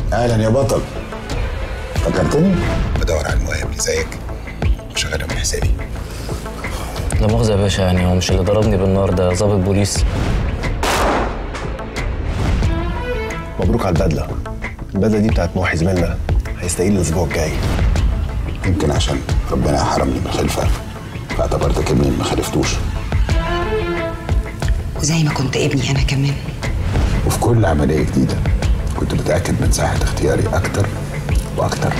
اهلا يا بطل. فكرتني؟ بدور على المواهب اللي زيك وشغالها من حسابي. لا مؤاخذة يا باشا، يعني هو مش اللي ضربني بالنار ده ضابط بوليس؟ مبروك على البدلة. البدلة دي بتاعت محي زميلنا، هيستقيل الأسبوع الجاي. يمكن عشان ربنا حرمني من الخلفة فاعتبرتك ابني ما خلفتوش. زي ما كنت ابني أنا كمان. وفي كل عملية جديدة كنت متأكد من ساحة اختياري أكتر وأكتر.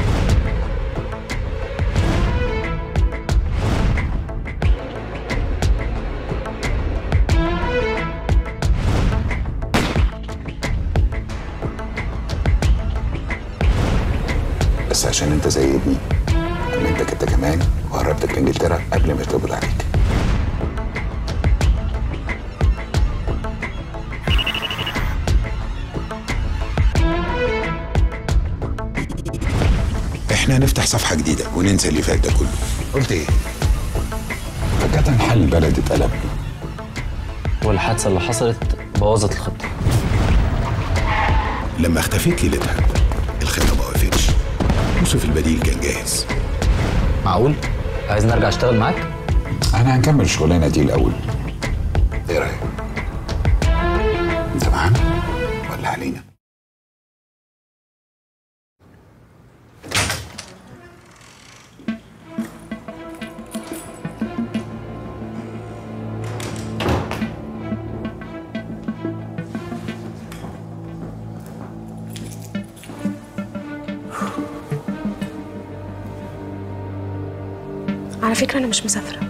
بس عشان انت زي ابني أمنتك انت كمان وهربتك لإنجلترا قبل ما يتقبض عليك. احنا هنفتح صفحة جديدة وننسى اللي فات ده كله. قلت ايه؟ فجأة حل البلد اتقلب. والحادثة اللي حصلت بوظت الخطة. لما اختفيت ليلتها الخطة ما وقفتش. يوسف البديل كان جاهز. معقول؟ عايز نرجع اشتغل معاك؟ احنا هنكمل الشغلانة دي الأول. ايه رأيك؟ انت معانا ولا علينا؟ على فكرة أنا مش مسافرة.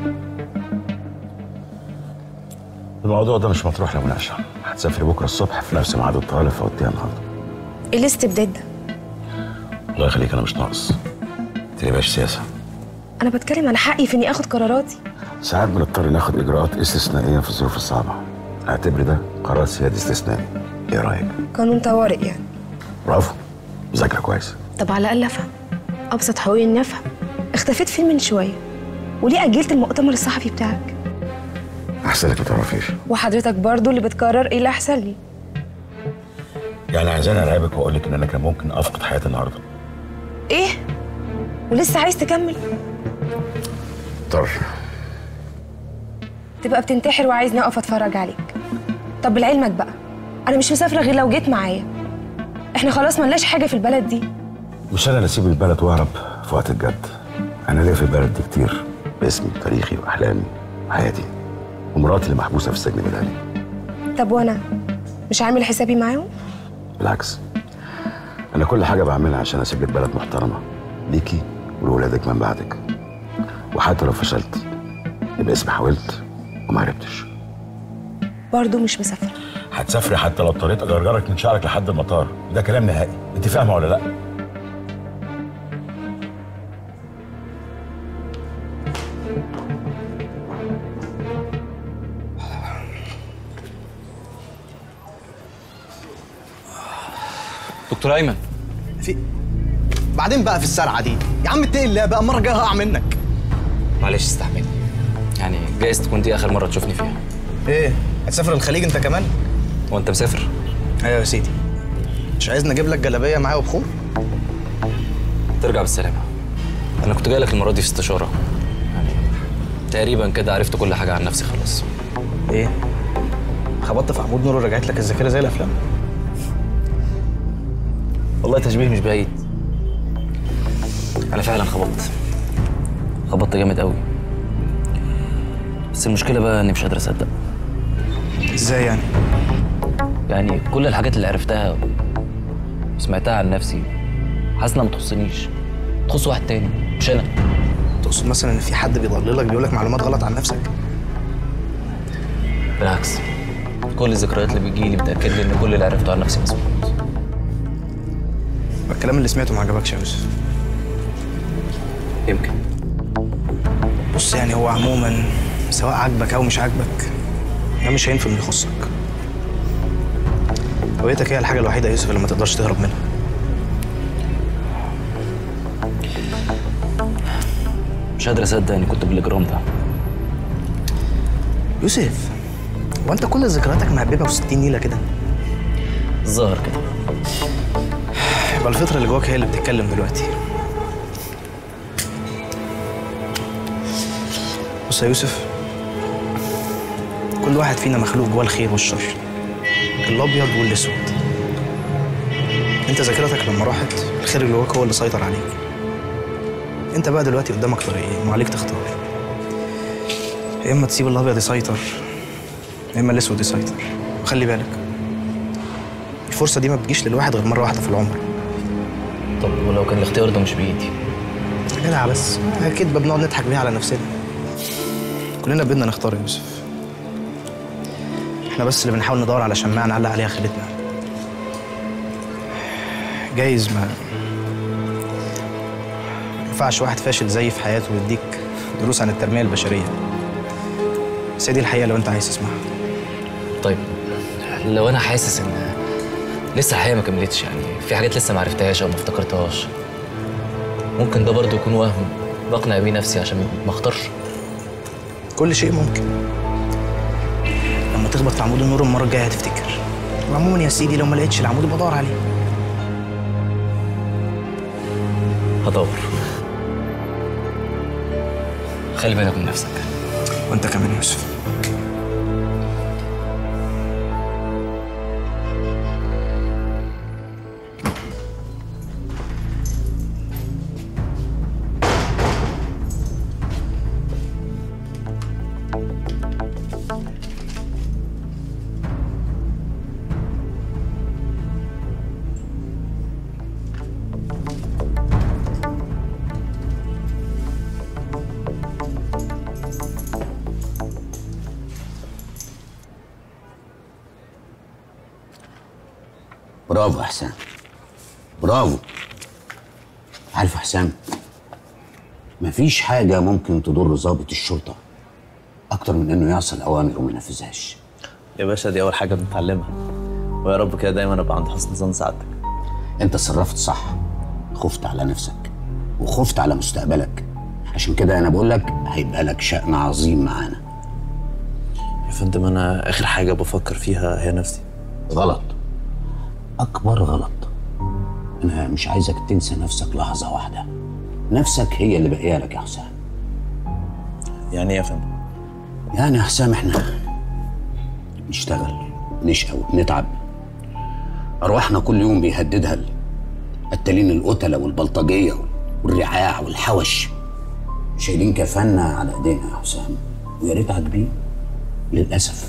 الموضوع ده مش مطروح لمناقشة. هتسافري بكرة الصبح في نفس ميعاد الطوارئ فوتيها النهارده. إيه الاستبداد ده؟ الله يخليك أنا مش ناقص. متقلقيش سياسة. أنا بتكلم على حقي في إني آخد قراراتي. ساعات بنضطر ناخد إجراءات استثنائية في الظروف الصعبة. اعتبري ده قرار سيادي استثنائي. إيه رأيك؟ قانون طوارئ يعني. برافو. مذاكرة كويس. طب على الأقل أفهم. أبسط حقوقي إني أفهم. اختفيت فين من شوية؟ وليه أجلت المؤتمر الصحفي بتاعك؟ أحسن لك ما تعرفيش. وحضرتك برضو اللي بتقرر إيه اللي أحسن لي. يعني عايزاني أرعبك وأقول لك إن أنا كان ممكن أفقد حياتي النهارده. إيه؟ ولسه عايز تكمل؟ اضطر. تبقى بتنتحر وعايزني أقف أتفرج عليك. طب لعلمك بقى أنا مش مسافرة غير لو جيت معايا. إحنا خلاص ملناش حاجة في البلد دي. مش أنا اللي أسيب البلد وأهرب في وقت الجد. أنا ليا في البلد دي كتير باسمي وتاريخي وأحلامي وحياتي. ومراتي اللي محبوسة في السجن بدالي. طب وأنا مش عامل حسابي معاهم؟ بالعكس، أنا كل حاجة بعملها عشان أسيب لك بلد محترمة ليكي ولولادك من بعدك. وحتى لو فشلت يبقى اسمي حاولت وما عرفتش. برضه مش مسافرة. هتسافري حتى لو اضطريت أجرجرك من شعرك لحد المطار. ده كلام نهائي. أنت فاهمة ولا لأ؟ دكتور أيمن. في بعدين بقى في السرعه دي يا عم اتقي الله بقى، المره الجايه هقع منك. معلش استحملني، يعني جايز تكون دي آخر مرة تشوفني فيها. ايه هتسافر الخليج انت كمان؟ وأنت مسافر؟ ايوه يا سيدي. مش عايزني اجيب لك جلابيه معايا وبخور؟ ترجع بالسلامة. أنا كنت جاي لك المرة دي في استشارة، يعني تقريبا كده عرفت كل حاجة عن نفسي خلاص. ايه؟ خبطت في عمود نور ورجعت لك الذاكره زي الافلام؟ والله تشبيه مش بعيد. أنا فعلا خبطت جامد قوي. بس المشكلة بقى إني مش قادر أصدق. ازاي يعني؟ يعني كل الحاجات اللي عرفتها وسمعتها عن نفسي حاسس إنها ما تخصنيش، تخص واحد تاني مش أنا. تقصد مثلا ان في حد بيضللك بيقول لك معلومات غلط عن نفسك؟ بالعكس، كل الذكريات اللي بتجيلي بتأكد لي إن كل اللي عرفته عن نفسي مظبوط. الكلام اللي سمعته ما عجبكش يا يوسف؟ يمكن. بص يعني هو عموما سواء عاجبك او مش عاجبك ده مش هينفع انه يخصك. هويتك هي الحاجه الوحيده يا يوسف اللي ما تقدرش تهرب منها. مش قادر اصدق اني كنت بالاجرام ده. يوسف هو انت كل ذكرياتك مهببه و60 نيله كده؟ الظاهر كده. يبقى الفطره اللي جواك هي اللي بتتكلم دلوقتي. بص يا يوسف، كل واحد فينا مخلوق جواه الخير والشر، الابيض والاسود. انت ذاكرتك لما راحت الخير اللي جواك هو اللي سيطر عليك. انت بقى دلوقتي قدامك طريقين وعليك تختار، يا اما تسيب الابيض يسيطر يا اما الاسود يسيطر. وخلي بالك الفرصه دي ما بتجيش للواحد غير مره واحده في العمر. طب ولو كان الاختيار ده مش بايدي؟ جدع، بس كدبه بنقعد نضحك بيها على نفسنا. كلنا بدنا نختار يا يوسف، احنا بس اللي بنحاول ندور على شماعه نعلق عليها خيلتنا. جايز ما ينفعش واحد فاشل زي في حياته ويديك دروس عن التنميه البشريه، بس دي الحقيقه لو انت عايز تسمعها. طيب لو انا حاسس ان لسه الحقيقه ما كملتش، يعني في حاجات لسه ما عرفتهاش او ما افتكرتهاش، ممكن ده برضه يكون وهم بقنع بيه نفسي عشان ما اختارش. كل شيء ممكن. لما تخبط في عمود النور المره الجايه هتفتكر. وعموما يا سيدي لو ما لقيتش العمود يبقى دور عليه. هدور. خلي بالك من نفسك. وانت كمان يا يوسف. برافو يا حسام، برافو. عارف يا حسام، مفيش حاجة ممكن تضر ضابط الشرطة أكتر من إنه يعصي الأوامر وما ينفذهاش. يا باشا دي أول حاجة بنتعلمها، ويا رب كده دايما أبقى عند حسن ظن سعادتك. أنت اتصرفت صح، خفت على نفسك وخفت على مستقبلك، عشان كده أنا بقول لك هيبقى لك شأن عظيم معانا. يا فندم أنا آخر حاجة بفكر فيها هي نفسي. غلط، أكبر غلط. أنا مش عايزك تنسى نفسك لحظة واحدة. نفسك هي اللي باقية لك يا حسام. يعني إيه يا فندم؟ يعني يا حسام إحنا نشتغل نشقى وبنتعب، أرواحنا كل يوم بيهددها القتالين القتلة والبلطجية والرعاع والحوش، شايلين كفانا على إيدينا يا حسام، ويا ريت عاجبين. للأسف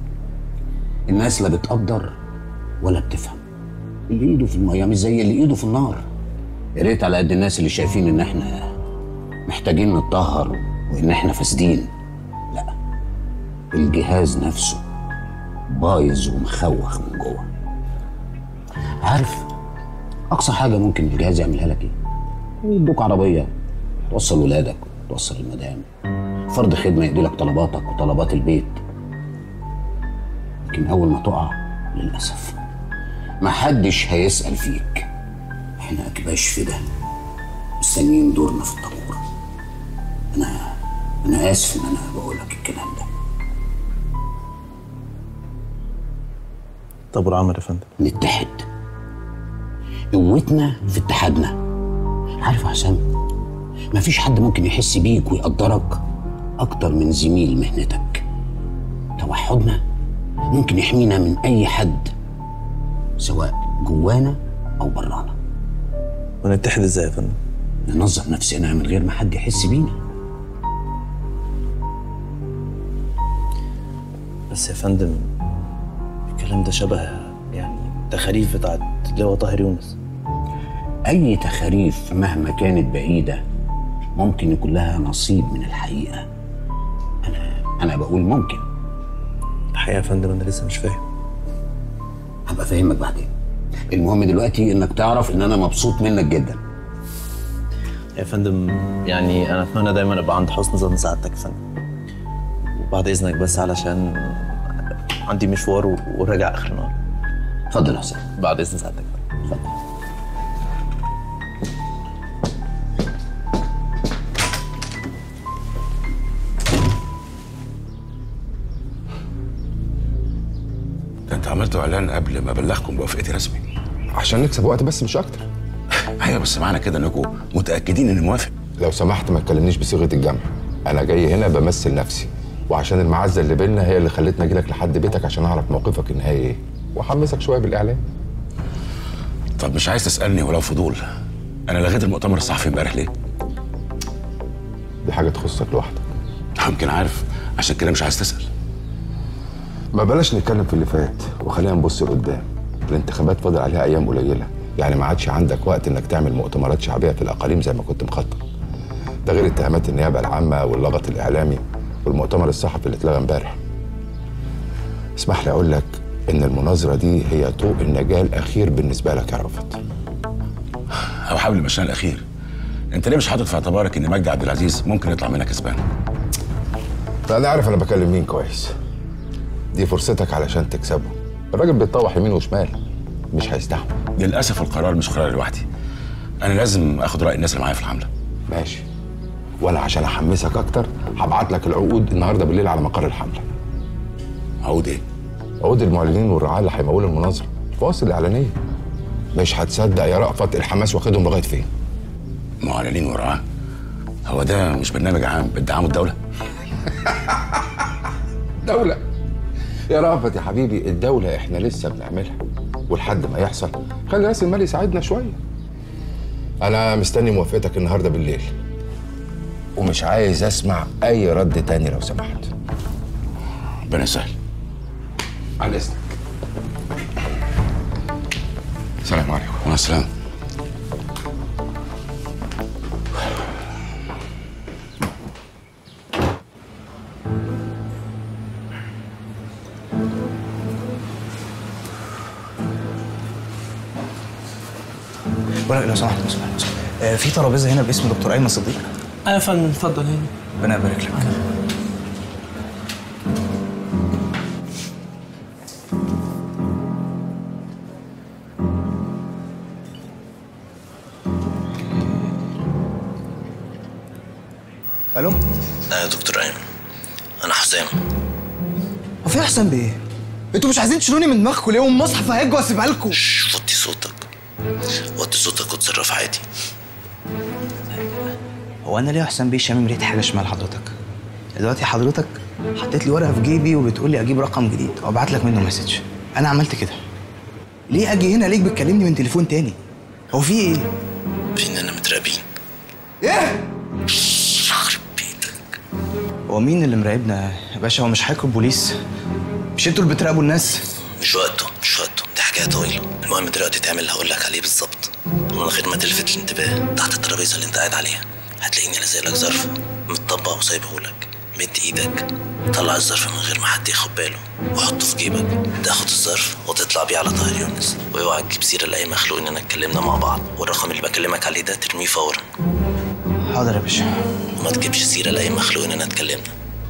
الناس لا بتقدر ولا بتفهم. اللي ايده في الميه مش زي اللي ايده في النار. يا ريت على قد الناس اللي شايفين ان احنا محتاجين نتطهر وان احنا فاسدين. لا، الجهاز نفسه بايظ ومخوخ من جوه. عارف اقصى حاجه ممكن الجهاز يعملها لك ايه؟ يدوك عربيه توصل ولادك وتوصل المدام، فرض خدمه يديلك طلباتك وطلبات البيت. لكن اول ما تقع للاسف محدش هيسأل فيك. احنا اكباش في ده مستنيين دورنا في الطابور. انا اسف ان انا بقولك الكلام ده. طابور عمل يا فندم. نتحد، قوتنا في اتحادنا. عارف يا حسام، مفيش حد ممكن يحس بيك ويقدرك اكتر من زميل مهنتك. توحدنا ممكن يحمينا من اي حد سواء جوانا او برانا. ونتحد ازاي يا فندم؟ ننظم نفسنا من غير ما حد يحس بينا. بس يا فندم الكلام ده شبه يعني تخاريف بتاعت لواء طاهر يونس. اي تخاريف مهما كانت بعيده ممكن يكون لها نصيب من الحقيقه. انا بقول ممكن. الحقيقه يا فندم انا لسه مش فاهم. هبقى فاهمك بعدين. المهم دلوقتي انك تعرف ان انا مبسوط منك جدا. يا فندم يعني انا اتمنى دايما ابقى عند حسن ظن سعادتك يا فندم. وبعد اذنك بس علشان عندي مشوار وراجع اخر النهار. اتفضل يا حسين. بعد اذن سعادتك. اتفضل. ده انت عملتوا اعلان قبل ما ابلغكم بوافقتي رسمي عشان نكسب وقت بس مش اكتر. ايوه بس معنى كده انكم متاكدين اني موافق. لو سمحت ما تكلمنيش بصيغه الجمع. انا جاي هنا بمثل نفسي، وعشان المعزه اللي بينا هي اللي خلتني اجي لك لحد بيتك عشان اعرف موقفك النهائي ايه، واحمسك شويه بالاعلام. طب مش عايز تسالني ولو فضول، انا لغيت المؤتمر الصحفي امبارح ليه؟ دي حاجه تخصك لوحدك. يمكن عارف، عشان كده مش عايز تسال. ما بلاش نتكلم في اللي فات وخلينا نبص لقدام. الانتخابات فاضل عليها ايام قليله، يعني ما عادش عندك وقت انك تعمل مؤتمرات شعبيه في الاقاليم زي ما كنت مخطط. ده غير اتهامات النيابه العامه واللغط الاعلامي والمؤتمر الصحفي اللي اتلغى امبارح. اسمح لي اقول لك ان المناظره دي هي طوق النجاه الاخير بالنسبه لك يا رافت، او حبل المشنقه الاخير. انت ليه مش حاطط في اعتبارك ان مجدي عبد العزيز ممكن يطلع منها كسبان؟ فانا عارف انا بكلم مين كويس. دي فرصتك علشان تكسبه. الراجل بيتطوح يمين وشمال، مش هيستحمل. للاسف القرار مش قراري لوحدي، انا لازم اخد راي الناس اللي معايا في الحمله. ماشي، وانا عشان احمسك اكتر هبعت لك العقود النهارده بالليل على مقر الحمله. عقود ايه؟ عقود المعلنين والرعاة اللي هيمولوا المناظره، الفواصل الاعلانيه. مش هتصدق يا رأفت الحماس واخدهم لغايه فين. معلنين ورعاه؟ هو ده مش برنامج عام بتدعمه الدوله؟ دولة يا رأفت يا حبيبي، الدولة احنا لسه بنعملها، ولحد ما يحصل خلي راس المال يساعدنا شوية. أنا مستني موافقتك النهاردة بالليل، ومش عايز أسمع أي رد تاني لو سمحت. ربنا يسهل. على إذنك. السلام عليكم. مع السلامة. بقول لك لو سمحت في ترابيزه هنا باسم دكتور ايمن صديق. ايوه يا فندم، اتفضل هنا. ربنا يبارك لك. الو. يا دكتور ايمن، انا حسام. هو في احسن بايه؟ انتوا مش عايزين تشيلوني من دماغكم ليه؟ والمصحف هيجي واسيبها لكم. وطي صوتك، وطي صوتك وتصرف عادي. هو انا ليه احسن بيه شامم ريحه حاجه شمال حضرتك؟ دلوقتي حضرتك حطيت لي ورقه في جيبي وبتقول لي اجيب رقم جديد وابعت لك منه مسج. انا عملت كده. ليه اجي هنا ليك بتكلمني من تليفون تاني؟ هو في ايه؟ في اننا متراقبين. ايه؟ يخرب بيتك. هو مين اللي مراقبنا يا باشا؟ هو مش هيكون بوليس؟ مش انتوا اللي بتراقبوا الناس؟ مش وقته، دي حكايه طويله. المهم دلوقتي تعمل اللي هقول لك عليه بالظبط، ومن غير ما تلفت الانتباه. تحت الترابيزه اللي انت قاعد عليها هتلاقيني لازق لك ظرف متطبق وسايبه لك. مد ايدك، طلع الظرف من غير ما حد ياخد باله وحطه في جيبك. تاخد الظرف وتطلع بيه على طاهر يونس، واوعى تجيب سيره لاي مخلوق اننا اتكلمنا مع بعض، والرقم اللي بكلمك عليه ده ترميه فورا. حاضر يا باشا. وما تجيبش سيره لاي مخلوق اننا اتكلمنا.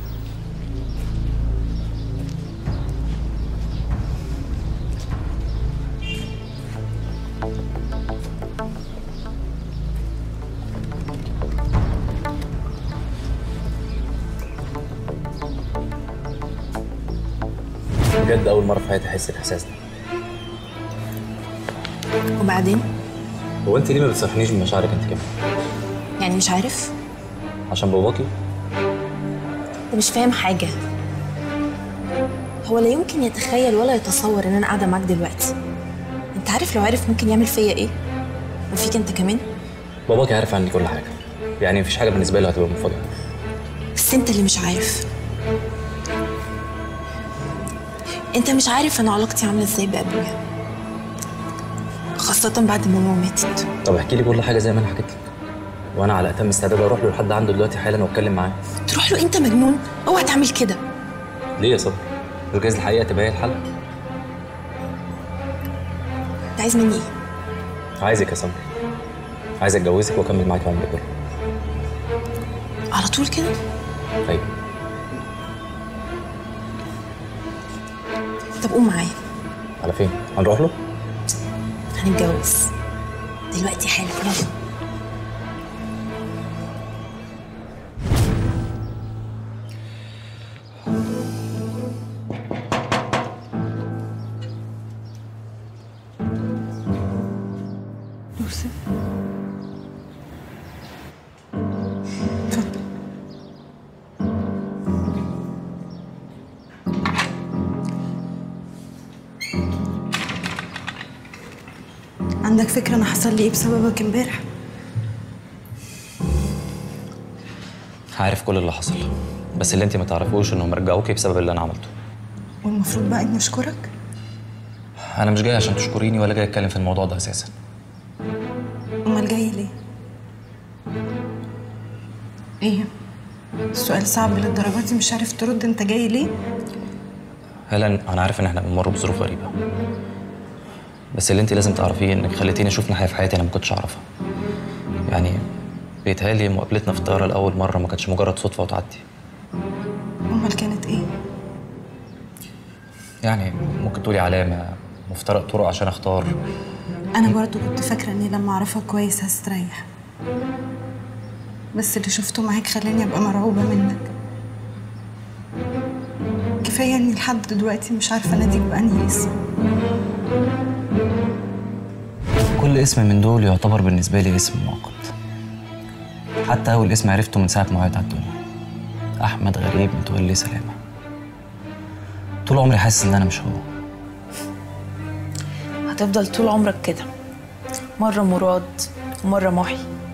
بجد أول مرة في حياتي أحس الإحساس ده. وبعدين؟ هو أنت ليه ما بتصرحنيش بمشاعرك أنت كمان؟ يعني مش عارف؟ عشان باباكي؟ أنت مش فاهم حاجة. هو لا يمكن يتخيل ولا يتصور إن أنا قاعدة معاك دلوقتي. أنت عارف لو عرف ممكن يعمل فيا إيه؟ وفيك أنت كمان؟ باباكي عارف عني كل حاجة، يعني مفيش حاجة بالنسبة له هتبقى مفاجأة. بس أنت اللي مش عارف. أنت مش عارف أنا علاقتي عاملة إزاي بأبويا، خاصة بعد ما ماما ماتت. طب احكي لي كل حاجة زي ما أنا حكيت لك، وأنا على أتم استعداد أروح له لحد عنده دلوقتي حالا وأتكلم معاه. تروح له؟ أنت مجنون، أوعى تعمل كده. ليه يا صبري؟ جايز الحقيقة تبقى هي الحل. أنت عايز مني إيه؟ عايزك يا صبري، عايز أتجوزك وأكمل معاك عمري كله. على طول كده؟ أيوه. طب قوم معايا. على فين؟ هنروح له؟ هنتجوز دلوقتي حالا، يلا. نوسة اتفضل. عندك فكرة أنا حصل لي إيه بسببك امبارح؟ عارف كل اللي حصل، بس اللي انت ما تعرفوش انهم رجعوكي بسبب اللي انا عملته. والمفروض بقى إني أشكرك؟ انا مش جاي عشان تشكريني ولا جاي اتكلم في الموضوع ده اساسا. أمال جاي ليه؟ إيه؟ السؤال صعب للدرجة دي مش عارف ترد أنت جاي ليه؟ هلا انا عارف ان احنا بنمر بظروف غريبه، بس اللي انت لازم تعرفيه انك خليتيني اشوف ناحيه في حياتي انا ما كنتش اعرفها. يعني بيتهيألي مقابلتنا في الطياره لاول مره ما كانتش مجرد صدفه وتعدي. أمال كانت إيه؟ يعني ممكن تقولي علامه، مفترق طرق عشان اختار. أنا برضو كنت فاكرة إني لما أعرفك كويس هستريح، بس اللي شفته معاك خلاني أبقى مرعوبة منك. كفاية إني لحد دلوقتي مش عارفة أناديك بأنهي اسم. كل اسم من دول يعتبر بالنسبه لي اسم مؤقت. حتى اول اسم عرفته من ساعه ما وعيت على الدنيا، احمد غريب متولي سلامه. طول عمري حاسس ان انا مش هو. هتفضل طول عمرك كده، مرة مراد ومرة محي.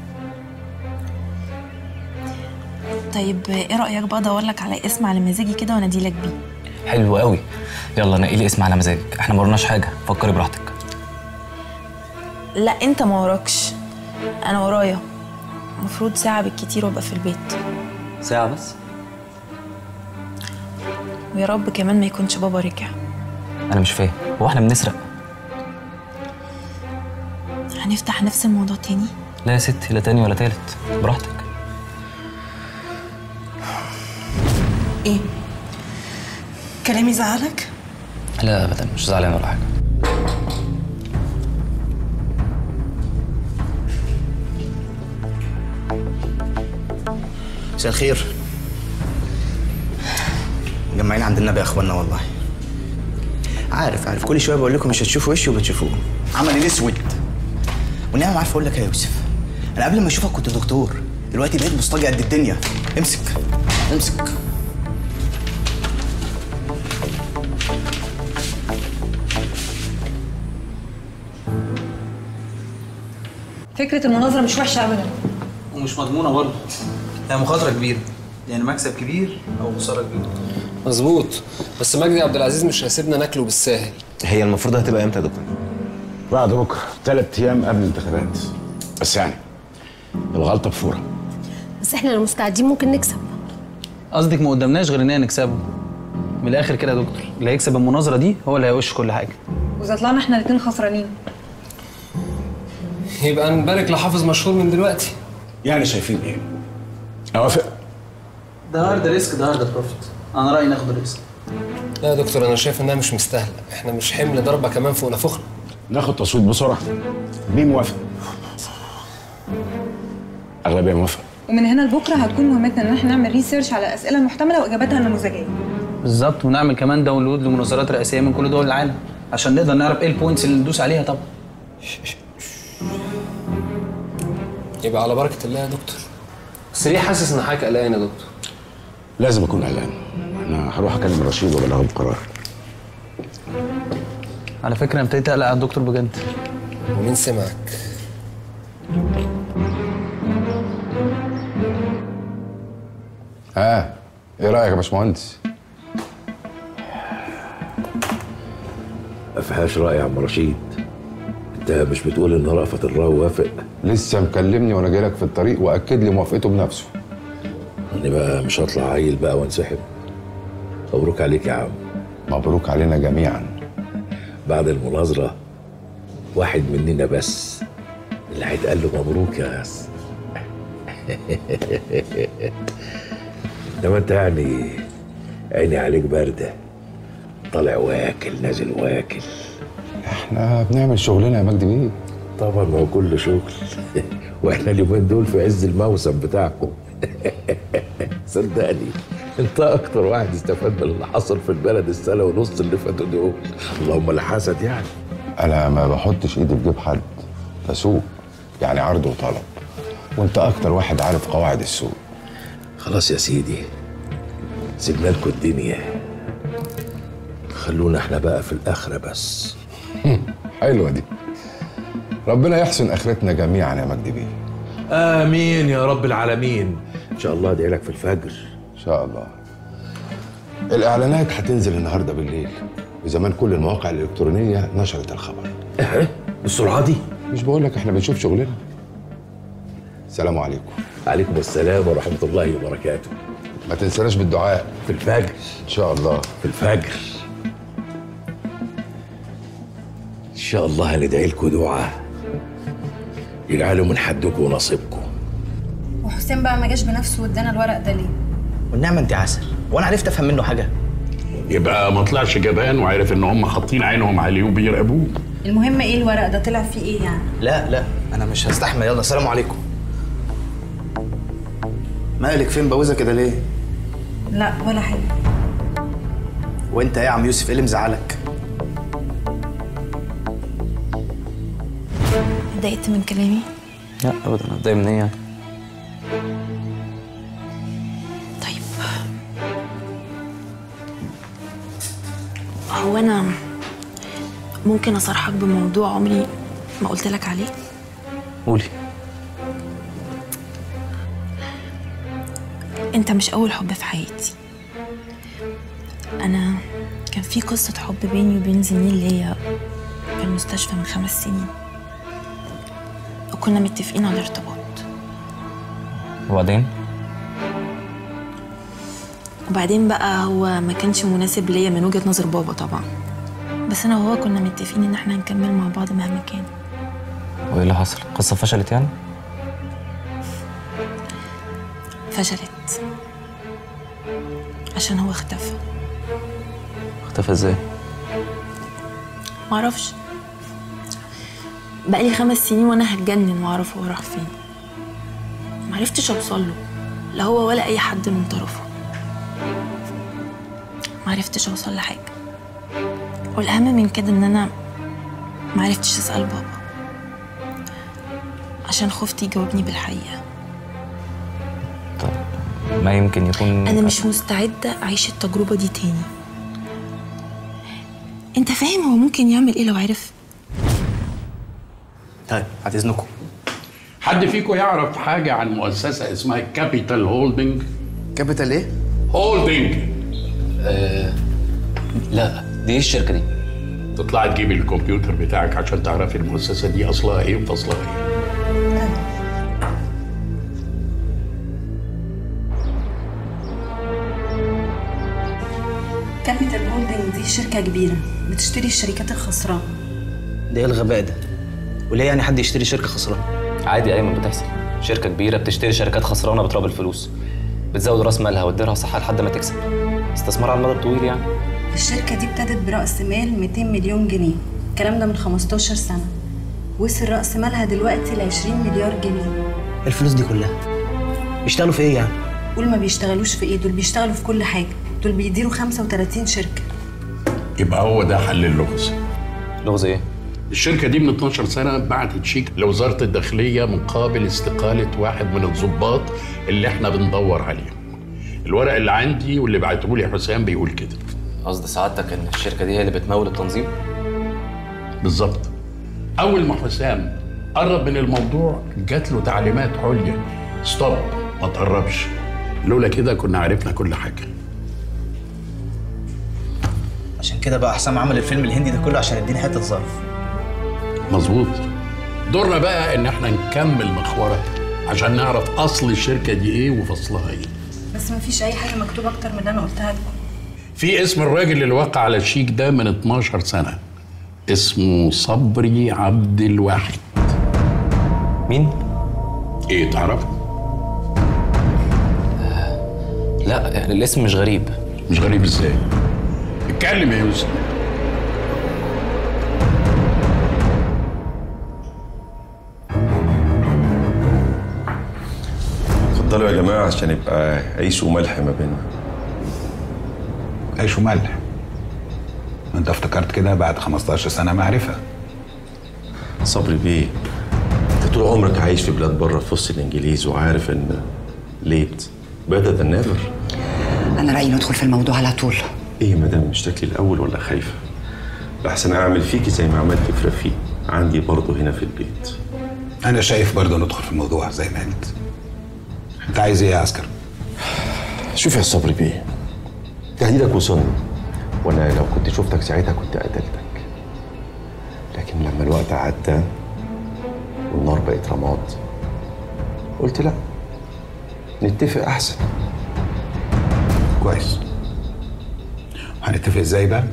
طيب ايه رأيك بقى ادورلك على اسم على مزاجي كده واناديلك بيه؟ حلو قوي، يلا نقي لي اسم على مزاجك، احنا ما ورناش حاجه، فكري براحتك. لا انت ما وراكش، انا ورايا. المفروض ساعة بالكتير وابقى في البيت. ساعه بس؟ ويا رب كمان ما يكونش بابا رجع. انا مش فاهم، هو احنا بنسرق؟ هنفتح نفس الموضوع تاني؟ لا يا ستي، لا تاني ولا تالت، براحتك. ايه؟ كلامي زعلك؟ لا ابدا، مش زعلان ولا حاجه. مساء الخير. مجمعين عند النبي يا اخوانا والله. عارف كل شويه بقول لكم مش هتشوفوا وشي وبتشوفوه. عملي الاسود. والنعم عارف اقول لك يا يوسف، انا قبل ما اشوفك كنت دكتور، دلوقتي بقيت بوسطجي قد الدنيا. امسك. فكرة المناظرة مش وحشة أبدا، ومش مضمونة برضه. هي مخاطرة كبيرة، يعني مكسب كبير أو خسارة كبيرة. مظبوط، بس مجدي عبد العزيز مش هيسيبنا ناكله بالساهل. هي المفروض هتبقى امتى يا دكتور؟ بعد بكره، 3 ايام قبل الانتخابات. بس يعني الغلطه بفوره. بس احنا لو مستعدين ممكن نكسب. قصدك ما قدامناش غير إننا نكسبه. من الآخر كده يا دكتور، اللي هيكسب المناظرة دي هو اللي هيوش كل حاجة. وإذا طلعنا احنا الاتنين خسرانين يبقى نبارك لحافظ مشهور من دلوقتي. يعني شايفين ايه؟ اوافق. ده هارد ريسك، ده هارد بروفيت. أنا رأيي ناخد الريسك. لا يا دكتور، أنا شايف إنها مش مستاهلة، احنا مش حمل ضربة كمان فوق نفخنا. ناخد تصويت بسرعه. مين موافق؟ اغلبيه موافقه. ومن هنا لبكرة هتكون مهمتنا إن احنا نعمل ريسيرش على أسئلة محتملة وإجاباتها نموذجية. بالظبط، ونعمل كمان داونلود لمناظرات رئاسية من كل دول العالم عشان نقدر نعرف إيه البوينتس اللي ندوس عليها طبعا. يبقى على بركة الله يا دكتور. بس ليه حاسس إن حضرتك قلقان يا دكتور؟ لازم اكون قلقان. انا هروح اكلم رشيد وابلغه بقرار. على فكرة أنا ابتديت أقلق على الدكتور بجد. ومين سمعك؟ ايه رايك يا باشمهندس؟ ما فيهاش راي يا عم رشيد. انت مش بتقول ان رأفت الراوي وافق؟ لسه مكلمني وانا جاي لك في الطريق واكد لي موافقته بنفسه. انا بقى مش هطلع عيل بقى وانسحب. مبروك عليك يا عم. مبروك علينا جميعا. بعد المناظرة واحد مننا بس اللي هيتقال له مبروك يا ياس. انما انت يعني عيني عليك باردة، طالع واكل نازل واكل. احنا بنعمل شغلنا يا مجدي بيه. طبعا ما هو كل شغل. واحنا اليومين دول في عز الموسم بتاعكم. صدقني انت اكتر واحد استفاد من اللي حصل في البلد السنه ونص اللي فاتوا دول. اللهم لا حسد يعني. انا ما بحطش ايدي في جيب حد، بسوق. يعني عرض وطلب، وانت اكتر واحد عارف قواعد السوق. خلاص يا سيدي، سيبنا لكم الدنيا، خلونا احنا بقى في الاخره بس. حلوه دي. ربنا يحسن اخرتنا جميعا يا مجدي بيه. امين يا رب العالمين. ان شاء الله ادعي لك في الفجر. ان شاء الله. الاعلانات هتنزل النهارده بالليل، وزمان كل المواقع الالكترونيه نشرت الخبر. بالسرعه دي؟ مش بقول لك احنا بنشوف شغلنا. السلام عليكم. عليكم السلام ورحمه الله وبركاته. ما تنساش بالدعاء في الفجر ان شاء الله. في الفجر ان شاء الله هندعي لكم دعاء يجعلوا من حدكم ونصيبكم. وحسين بقى ما جاش بنفسه وادانا الورق ده ليه؟ والنعمه انت عسل، وانا عرفت افهم منه حاجه؟ يبقى ما طلعش جبان وعرف ان هم حاطين عينهم عليه وبيراقبوه. المهم ايه الورق ده طلع فيه ايه يعني؟ لا انا مش هستحمل. يلا سلام عليكم. مالك فين بوزه كده ليه؟ لا ولا حاجه. وانت ايه يا عم يوسف، ايه اللي مزعلك؟ اتضايقت من كلامي؟ لا ابدا، اتضايق من ايه يعني؟ طيب هو انا ممكن اصارحك بموضوع عمري ما قلت لك عليه؟ قولي. انت مش اول حب في حياتي. انا كان في قصة حب بيني وبين زميل ليا في المستشفى من 5 سنين، وكنا متفقين على ارتباط. وبعدين بقى هو ما كانش مناسب ليا من وجهة نظر بابا طبعا، بس انا وهو كنا متفقين ان احنا هنكمل مع بعض مهما كان. وايه اللي حصل؟ القصه فشلت يعني؟ فشلت عشان هو اختفى. اختفى ازاي؟ معرفش، بقالي 5 سنين وانا هتجنن واعرف هو راح فين. معرفتش اوصل له، لا هو ولا اي حد من طرفه. معرفتش اوصل لحاجه، والاهم من كده ان انا معرفتش اسال بابا عشان خفت يجاوبني بالحقيقه. ما يمكن يكون انا مش مستعده اعيش التجربه دي تاني. انت فاهم هو ممكن يعمل ايه لو عرف؟ طيب بعد اذنكم. حد فيكم يعرف حاجه عن مؤسسه اسمها كابيتال هولدنج؟ كابيتال ايه؟ هولدنج. لا دي ايه الشركه دي؟ تطلعي تجيبي الكمبيوتر بتاعك عشان تعرفي المؤسسه دي اصلها ايه وفصلها ايه. كابيتال هولدنج دي شركه كبيره بتشتري الشركات الخسرانه. ده ايه الغباء ده؟ وليه يعني حد يشتري شركه خسرانه؟ عادي يا ايمن، بتحصل. شركه كبيره بتشتري شركات خسرانه بتراب الفلوس، بتزود راس مالها وتديرها صح لحد ما تكسب. استثمار على المدى الطويل يعني. الشركه دي ابتدت براس مال 200 مليون جنيه، الكلام ده من 15 سنه. وصل راس مالها دلوقتي ل 20 مليار جنيه. الفلوس دي كلها بيشتغلوا في ايه يعني؟ قول ما بيشتغلوش في ايه، دول بيشتغلوا في كل حاجه. دول بيديروا 35 شركه. يبقى هو ده حل اللغز. لغز ايه؟ الشركه دي من 12 سنه بعتت شيك لوزاره الداخليه مقابل استقاله واحد من الضباط اللي احنا بندور عليهم. الورق اللي عندي واللي بعته لي حسام بيقول كده. قصد سعادتك ان الشركه دي هي اللي بتمول التنظيم؟ بالظبط. اول ما حسام قرب من الموضوع جات له تعليمات عليا: ستوب، ما تقربش. لولا كده كنا عرفنا كل حاجه. عشان كده بقى حسام عمل الفيلم الهندي ده كله عشان يديني حته ظرف. مظبوط. دورنا بقى ان احنا نكمل مخورة عشان نعرف اصل الشركه دي ايه وفصلها ايه. بس مفيش اي حاجه مكتوبه اكتر من اللي انا قلتها لكم. في اسم الراجل اللي وقع على الشيك ده من 12 سنه، اسمه صبري عبد الواحد. مين؟ ايه تعرفه؟ لا يعني الاسم مش غريب. مش غريب ازاي؟ اتكلم يا يوسف. اتفضلوا يا جماعه عشان يبقى عيش وملح ما بيننا. عيش وملح؟ انت افتكرت كده بعد 15 سنه معرفه؟ صبري بيه، انت طول عمرك عايش في بلاد بره في وسط الانجليز وعارف ان ليت better than never. انا رايي ندخل في الموضوع على طول. ايه يا مدام، مش تاكلي الاول ولا خايفه؟ لحسن اعمل فيكي زي ما عملت في رفيق عندي برضه هنا في البيت. انا شايف برضه ندخل في الموضوع زي ما انت عايز ايه يا عسكر؟ شوف يا صبري بيه، تهديدك وصلني، وانا لو كنت شفتك ساعتها كنت قتلتك، لكن لما الوقت عدى والنار بقت رماد قلت لا، نتفق احسن. كويس. هنتفق ازاي بقى؟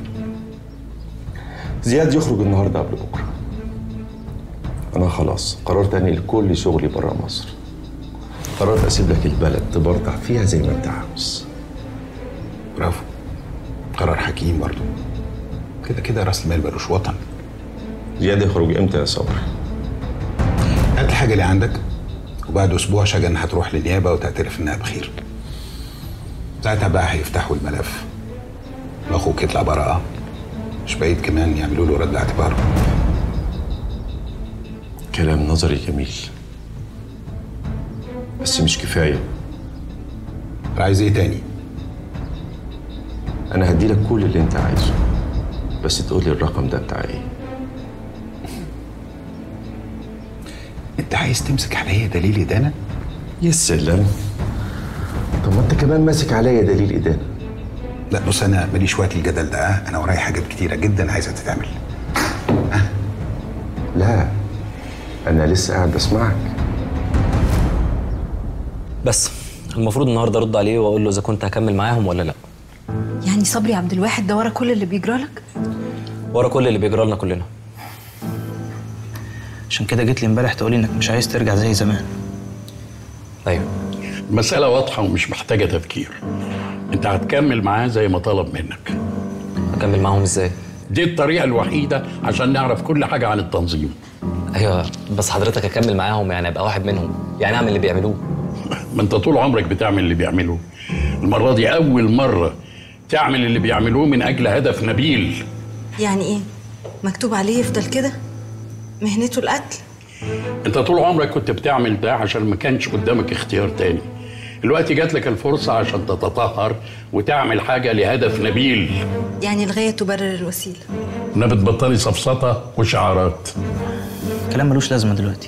زياد يخرج النهارده قبل بكره. انا خلاص قررت انقل كل شغلي بره مصر. قررت اسيب لك البلد تبرطع فيها زي ما انت عاوز. برافو، قرار حكيم برضه. كده كده راس المال ملوش وطن. زياد يخرج امتى يا صبري؟ هات الحاجه اللي عندك وبعد اسبوع شجن هتروح للنيابه وتعترف انها بخير. ساعتها بقى هيفتحوا الملف واخوك يطلع براءه، مش بعيد كمان يعملوا له رد اعتبار. كلام نظري جميل بس مش كفايه. عايز ايه تاني؟ انا هديلك كل اللي انت عايزه، بس تقولي الرقم ده بتاع ايه؟ انت عايز تمسك عليا دليل ادانه؟ يا سلام، طب ما انت كمان ماسك عليا دليل ادانه. لا بص، انا ماليش وقت الجدل ده. انا ورايا حاجات كتيره جدا عايزه تتعمل. لا انا لسه قاعد بسمعك. بس المفروض النهارده ارد عليه واقول له اذا كنت هكمل معاهم ولا لا. يعني صبري عبد الواحد ده ورا كل اللي بيجرى لك؟ ورا كل اللي بيجرى لنا كلنا. عشان كده جيت لي امبارح تقولي انك مش عايز ترجع زي زمان. ايوه، المسألة واضحة ومش محتاجة تفكير. انت هتكمل معاه زي ما طلب منك. اكمل معاهم ازاي؟ دي الطريقة الوحيدة عشان نعرف كل حاجة عن التنظيم. ايوه بس حضرتك اكمل معاهم يعني ابقى واحد منهم، يعني اعمل اللي بيعملوه. ما انت طول عمرك بتعمل اللي بيعملوه. المرة دي أول مرة تعمل اللي بيعملوه من أجل هدف نبيل. يعني ايه؟ مكتوب عليه يفضل كده؟ مهنته القتل؟ انت طول عمرك كنت بتعمل ده عشان ما كانش قدامك اختيار تاني. دلوقتي جات لك الفرصة عشان تتطهر وتعمل حاجة لهدف نبيل. يعني الغاية تبرر الوسيلة. انا بتبطلي سفسطة وشعارات. كلام ملوش لازمة دلوقتي.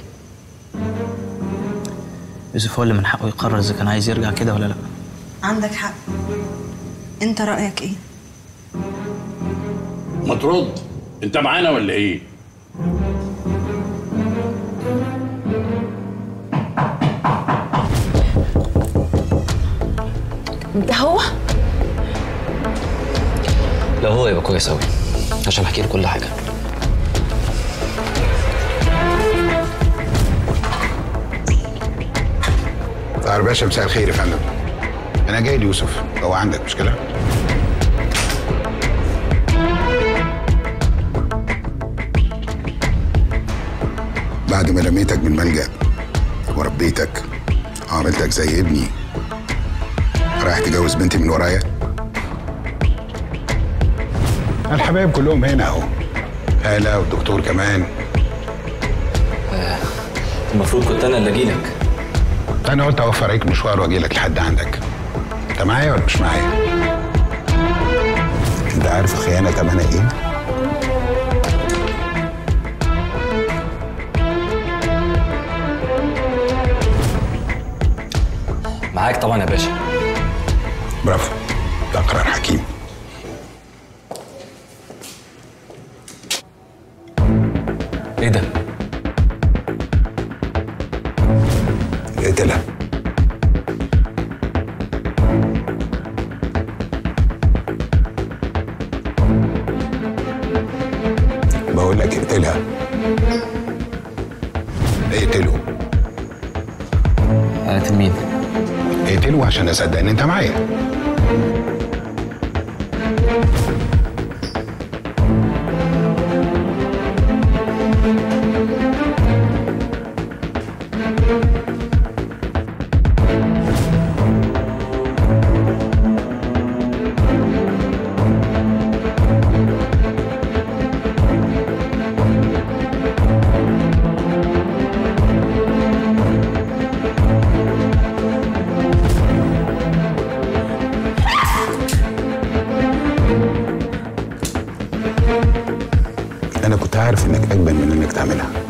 يوسف هو اللي من حقه يقرر اذا كان عايز يرجع كده ولا لا. عندك حق. انت رأيك ايه؟ ما ترد، انت معانا ولا ايه؟ ده هو؟ لو هو يبقى كويس قوي عشان احكي له كل حاجه. طاهر باشا، مساء الخير يا فندم. انا جاي ليوسف، هو عندك مشكله؟ بعد ما رميتك من الملجأ وربيتك وعملتك زي ابني، رايح تجوز بنتي من ورايا؟ الحبايب كلهم هنا اهو، هالة والدكتور كمان. المفروض كنت انا اللي اجيلك. انا قلت اوفر عليك مشوار واجي لك لحد عندك. انت معايا ولا مش معايا؟ انت عارف الخيانه تمنها ايه؟ معاك طبعا يا باشا. برافو، ده قرار حكيم. ايه ده؟ اقتلها. بقول لك اقتلها. اقتله. اقتل مين؟ اقتله عشان اصدق ان انت معايا. عارف انك اجمل من انك تعملها.